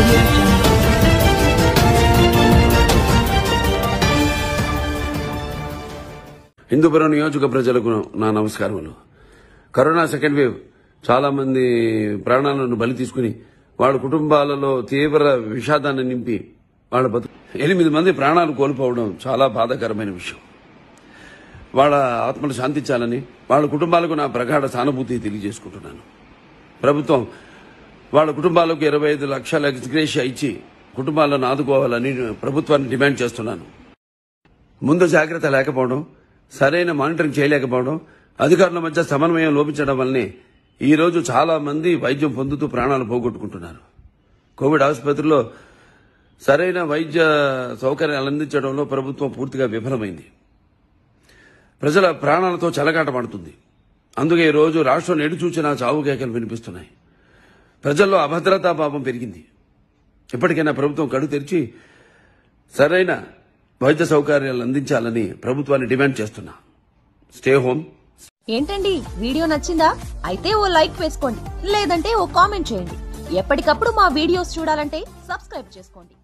Audio Jungle. Hindupuram నియోజక ప్రజలకు నా నమస్కారములు. కరోనా సెకండ్ వేవ్ చాలా మంది ప్రాణాలను బలి తీసుకుని వాళ్ళ కుటుంబాలలో తీవ్ర విషాదాన్ని నింపి వాళ్ళ 8 మంది ప్రాణాలు కోల్పోవడం చాలా బాధాకరమైన విషయం. వాళ్ళ ఆత్మలు శాంతించాలని వాళ్ళ కుటుంబాలకు నా ప్రగాఢ సానుభూతి తెలియజేసుకుంటున్నాను. ప్రభుత్వం వాళ్ళ కుటుంబాలకు 25 లక్షల ఎక్స్గ్రేషియా ఇచ్చి కుటుంబాలను ఆదుకోవాలని ప్రభుత్వాన్ని డిమాండ్ చేస్తున్నాను. ముందు జాగ్రత్త లేకపోవడం, సరైన మానిటరింగ్ చేయలేకపోవడం, అధికారుల మధ్య సమన్వయం లోపించడం వల్లనే ఈ రోజు చాలా మంది వైద్యం పొందుతూ ప్రాణాలు పోగొట్టుకుంటున్నారు. కోవిడ్ ఆసుపత్రిలో సరైన వైద్య సౌకర్యాలు అందించడంలో ప్రభుత్వం పూర్తిగా విఫలమైంది. ప్రజల ప్రాణాలతో చెలగాటమాడుతుంది. అందుకే ఈ రోజు రాష్ట్రం నేడు చూచినా చావు కేకలు వినిపిస్తున్నాయి. ప్రజల్లో అభద్రతా భావం పెరిగింది. ఇప్పటికైనా ప్రభుత్వం కడు తెరిచి సరైన వైద్య సౌకర్యాలు అందించాలని ప్రభుత్వాన్ని డిమాండ్ చేస్తున్నా. Stay home. ఏంటండి, వీడియో నచ్చిందా? అయితే ఓ లైక్ వేసుకోండి, లేదంటే ఓ కామెంట్ చేయండి. ఎప్పటికప్పుడు మా వీడియోస్ చూడాలంటే సబ్స్క్రైబ్ చేసుకోండి.